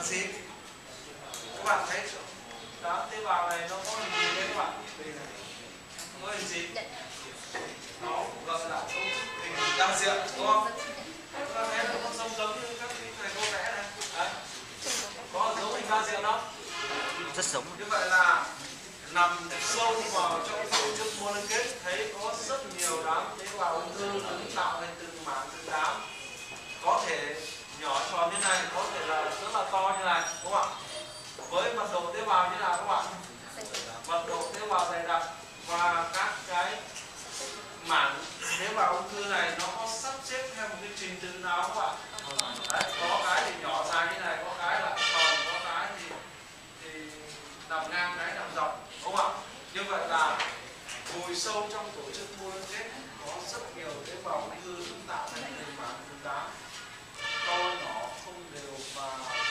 gì? Các bạn thấy đám tế bào này nó có hình gì đấy các bạn? Đây này. Có hình gì? Nó gọi là hình đa diện, đúng không? Các bạn thấy nó có giống như các thầy cô vẽ này. Đấy. Có giống hình đa diện không? Rất giống. Như vậy là nằm sâu vào trong tổ chức mô liên kết thấy có rất nhiều đám tế bào ung thư được tạo thành từng mảng từng đám, có thể nhỏ tròn như này, có thể là rất là to như này, đúng không ạ? Với mật độ tế bào như nào các bạn? Mật độ tế bào dày đặc và các cái mảng tế bào ung thư này nó có sắp xếp theo một cái trình tự nào các bạn? Đấy, có cái thì nhỏ dài như này, có cái là tròn, có cái thì nằm ngang, cái nằm dọc, đúng không ạ? Như vậy là vùi sâu trong tổ chức mô liên kết có rất nhiều tế bào ung thư được tạo thành từng mảng từng đám, to nhỏ không đều và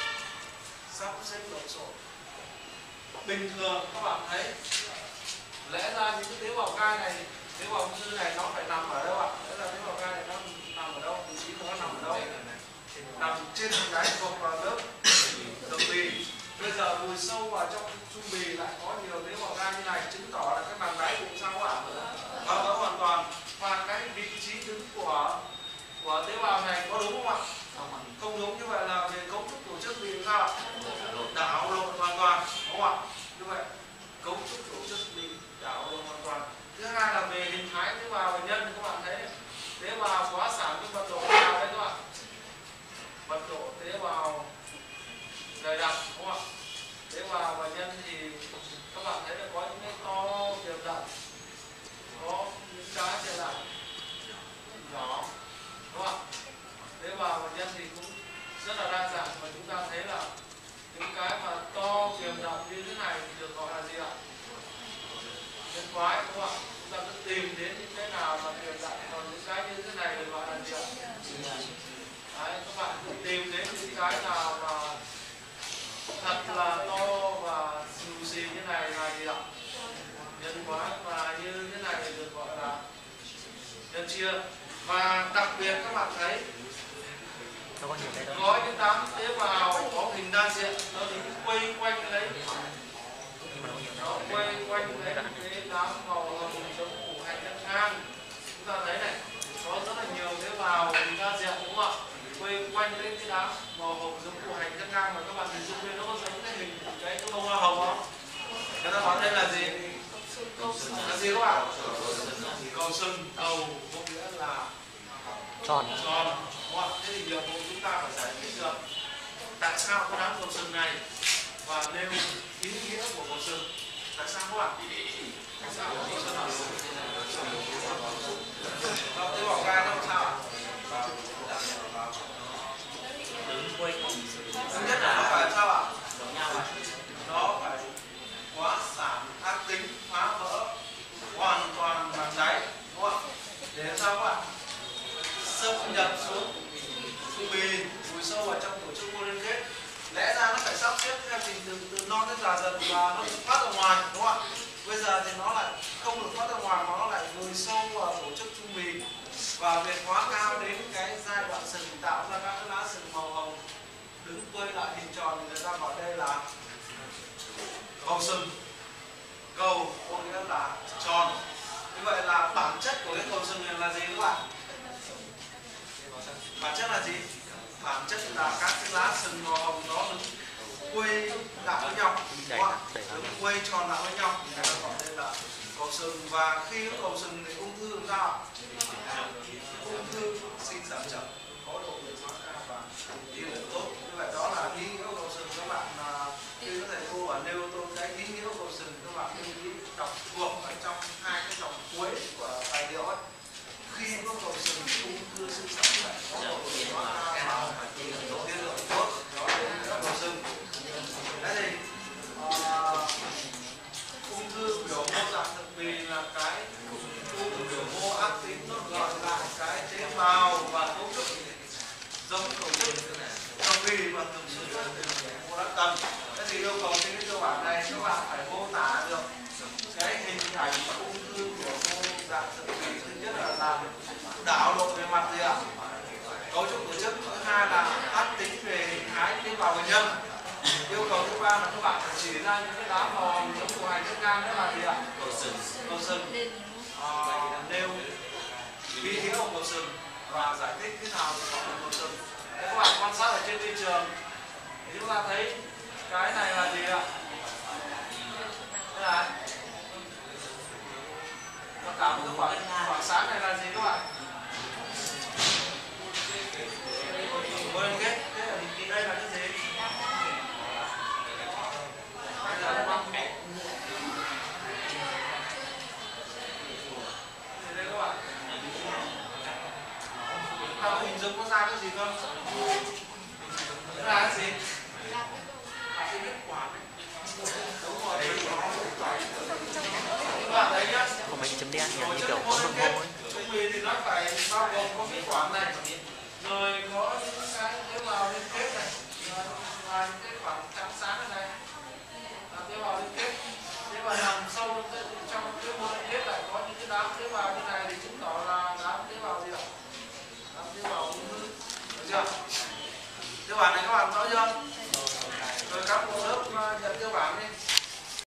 sắp xếp lộn xộn. Bình thường các bạn thấy lẽ ra những cái tế bào gai này, tế bào ung thư này nó phải nằm ở đâu ạ? Lẽ ra tế bào gai này nó nằm ở đâu? Vị trí của nó nằm ở đâu? Nằm trên cái thuộc vào lớp thượng bì. Bây giờ vùi sâu vào trong trung bì lại có nhiều tế bào gai như này, chứng tỏ là cái màng đáy bụng sao các bạn? Vỡ hoàn toàn. Và cái vị trí đứng của tế bào này có đúng không ạ? Không đúng. Như vậy là về cấu trúc tổ chức bị sao ạ? Đảo lộn hoàn toàn, đúng không ạ? Như vậy cấu trúc tổ chức bị đảo lộn hoàn toàn. Thứ hai là về hình thái tế bào bệnh nhân, các bạn thấy tế bào quá sản cái mật độ tế bào đấy các bạn, mật độ tế bào dày đặc, đúng không ạ? Tế bào bệnh nhân thì các bạn thấy là có những cái to tiềm đậm, có những cái thì là nhỏ, đúng không ạ? Tế bào bệnh nhân thì cũng rất là đa dạng, và chúng ta thấy là những cái mà to tiềm đậm như thế này thì được gọi là gì ạ? Nhân quái, đúng không ạ? Chúng ta cứ tìm đến những cái nào mà tiềm đậm, còn những cái như thế này được gọi là gì ạ? Đấy, các bạn cứ tìm đến những cái nào mà thật là to và xù xì như này là gì ạ? Nhân quái, và như thế này thì được gọi là nhân chia. Và đặc biệt các bạn thấy có những đám tế bào có hình đa diện, nó thì quay quanh lấy, nó quay quanh lấy cái đám màu hồng giống củ hành nhân ngang. Chúng ta thấy này, có rất là nhiều tế bào hình đa diện, đúng không ạ? Quay quanh lấy cái đám màu hồng giống củ hành nhân ngang, mà các bạn hình dung lên nó có giống cái hình cái bông hoa hồng không? Người ta nói đây là gì? Là gì các bạn? Cầu sừng. Cầu có nghĩa là tròn, đúng không ạ? Thế thì nhiệm vụ chúng ta phải giải thích được tại sao có đám cầu sừng này và nêu ý nghĩa của cầu sừng. Tại sao các bạn? Tại sao cầu sừng là tế bào gai nó sao ạ? Thứ nhất là nó phải sao ạ? Nó phải quá sản, ác tính, phá vỡ hoàn toàn màng đáy, đúng không ạ? Để sao các bạn? Xâm nhập xuống trung bì, vùi sâu vào trong tổ chức mô liên kết. Lẽ ra nó phải sắp xếp theo trình từ non đến già dần và nó thoát ra ngoài, đúng không ạ? Bây giờ thì nó lại không được thoát ra ngoài mà nó lại vùi sâu vào tổ chức trung bì và việc hóa cao đến cái giai đoạn sừng tạo ra các cái lá sừng màu hồng đứng quay lại hình tròn, thì người ta gọi đây là cầu sừng. Cầu có nghĩa là tròn. Như vậy là bản chất của cái cầu sừng này là gì các bạn? Bản chất là gì? Bản chất là các cái lá sừng màu hồng nó đứng quay lại với nhau, đứng quay tròn lại với nhau, người ta gọi đây là cầu sừng. Và khi có cầu sừng thì ung thư làm sao? Ung thư sinh sản chậm, có độ tuổi hóa cao và tỷ lệ tốt. Như vậy đó là ý nghĩa của cầu sừng. Các bạn khi có thầy cô ở nêu tôi cái ý nghĩa của cầu sừng, các bạn lưu ý đọc thuộc ở trong hai cái dòng cuối của tài liệu ấy. Khi có cầu sừng ung thư sinh sản chậm, có độ tuổi hóa cao và tỷ lệ tốt, đó là ý nghĩa cầu sừng. Thế thì ung thư biểu mô dạng thực bì là cái ung thư biểu mô ác tính, nó gọi lại cái tế bào và cấu trúc giống tổ chức thực bì và thường xuyên mô đã tầm. Thế thì yêu cầu trên cái cơ bản này các bạn phải mô tả được cái hình ảnh ung thư biểu mô dạng thực bì. Thứ nhất là làm đảo lộn về mặt gì ạ? Cấu trúc tổ chức. Thứ hai là ác tính về hình thái tế bào bệnh nhân. ra là các bạn phải chỉ ra những cái đám màu giống của hành ngang đó là gì ạ? Cầu sừng. Nêu vị trí của cầu sừng và giải thích thế nào để gọi là cầu sừng. Thế các bạn quan sát ở trên thị trường thì chúng ta thấy cái này là gì ạ? Đây là và cả một cái khoảng sáng này là gì các bạn? Quên kết. Đây là cái gì? Đây là băng mẹ. Đây các bạn. Chúng ta hình dung nó ra cái gì không? Đây là cái gì? Là cái kết quả. Đúng rồi. Các bạn thấy nhá. Còn mấy cái chấm đen nhỉ, như kiểu có mực mô ấy. Trung bì thì nó phải bao gồm có kết quả này, rồi có những cái tế bào liên kết này, và những cái khoảng trắng sáng này, tế bào liên kết. Thế và nằm sâu trong cái mô liên kết lại có những cái đám tế